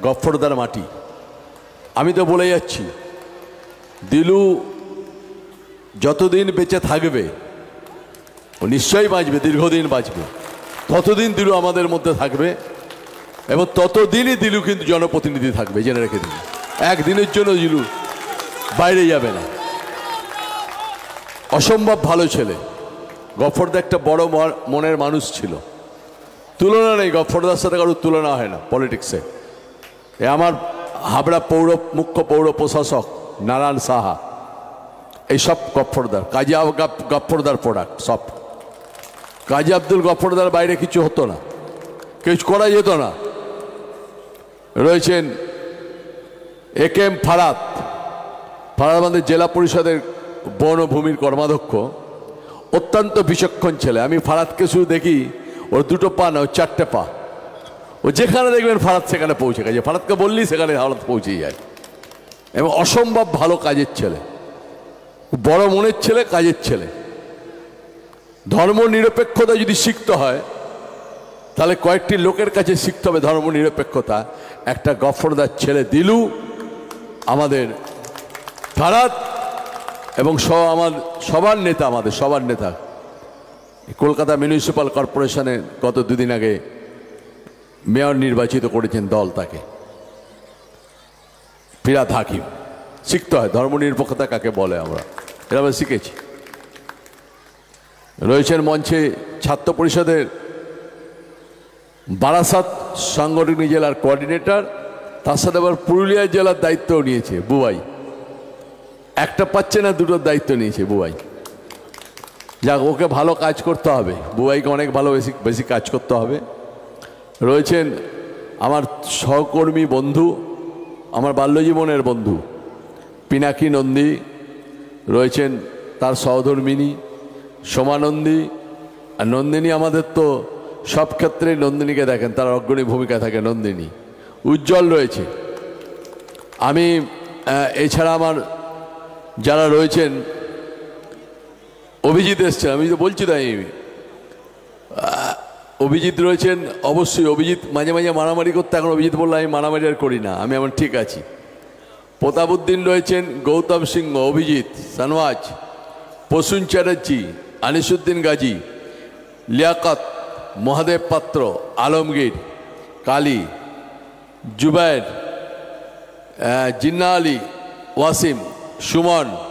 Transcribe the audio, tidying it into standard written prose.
গফফরদার মাটি। আমি তো বলে যাচ্ছি, দিলু যতদিন বেঁচে থাকবে, ও নিশ্চয়ই বাঁচবে, দীর্ঘদিন বাঁচবে, ততদিন দিলু আমাদের মধ্যে থাকবে এবং ততদিনই দিলু কিন্তু জনপ্রতিনিধি থাকবে, জেনে রেখে দিন। একদিনের জন্য দিলু বাইরে যাবে না। অসম্ভব ভালো ছেলে। গফফরদা একটা বড় মনের মানুষ ছিল, তুলনা নেই, গফফরদার সাথে কারোর তুলনা হয় না পলিটিক্সে। এ আমার হাবড়া মুখ্য পৌর প্রশাসক নারায়ণ সাহা, এইসব গফফরদার, কাজী গফফরদার প্রোডাক্ট সব। কাজী আব্দুল গফফরদার বাইরে কিছু হতো না, কিছু করা যেত না। রয়েছেন একেএম ফারাদ, আমাদের জেলা পরিষদের বনভূমির কর্মাধ্যক্ষ, অত্যন্ত বিচক্ষণ ছেলে। আমি ফারাদকে শুধু দেখি, ওর দুটো পা না, ওর চারটে পা। ও যেখানে দেখবেন ফারাদ সেখানে পৌঁছে গেছে, ফারাদকে বললেই সেখানে ফারাদ পৌঁছে যায়। এবং অসম্ভব ভালো কাজের ছেলে, বড় মনের ছেলে, কাজের ছেলে। ধর্ম নিরপেক্ষতা যদি শিখতে হয় তাহলে কয়েকটি লোকের কাছে শিখতে হবে ধর্ম নিরপেক্ষতা। একটা গফফরদার ছেলে দিলু, আমাদের ফারাদ, এবং সবার নেতা, আমাদের সবার নেতা। কলকাতা মিউনিসিপ্যাল কর্পোরেশনে গত দুদিন আগে মেয়র নির্বাচিত করেছেন দল, তাকে ফিরাদ হাকিম। শিখতে হয় ধর্মনিরপেক্ষতা কাকে বলে, আমরা এটা আমরা শিখেছি। রয়েছেন মঞ্চে ছাত্র পরিষদের বারাসাত সাংগঠনিক জেলার কোঅর্ডিনেটর, তার সাথে আবার পুরুলিয়া জেলার দায়িত্বও নিয়েছে বুবাই। একটা পাচ্ছে না, দুটোর দায়িত্ব নিয়েছে বুবাই। যাক, ওকে ভালো কাজ করতে হবে, বুবাইকে অনেক ভালো বেশি কাজ করতে হবে। রয়েছেন আমার সহকর্মী বন্ধু, আমার বাল্যজীবনের বন্ধু পিনাকি নন্দী, রয়েছেন তার সহধর্মিনী সোমা নন্দী। আর নন্দিনী আমাদের তো সব ক্ষেত্রেই নন্দিনীকে দেখেন, তার অগ্রণী ভূমিকা থাকে নন্দিনী। উজ্জ্বল রয়েছে। আমি এছাড়া আমার যারা রয়েছেন, অভিজিৎ এসছেন, আমি তো বলছি তাই, অভিজিৎ রয়েছেন। অবশ্যই অভিজিৎ মাঝে মাঝে মারামারি করতে, এখন অভিজিৎ বললো আমি মারামারি আর করি না, আমি আমার ঠিক আছি। প্রতাপউদ্দিন রয়েছেন, গৌতম সিংহ, অভিজিৎ, সানওয়াজ, প্রসূন চ্যাটার্জি, আনিসুদ্দিন গাজী, লিয়াকত, মহাদেব পাত্র, আলমগীর, কালী, জুবায়ের, জিন্না আলী, ওয়াসিম, সুমন,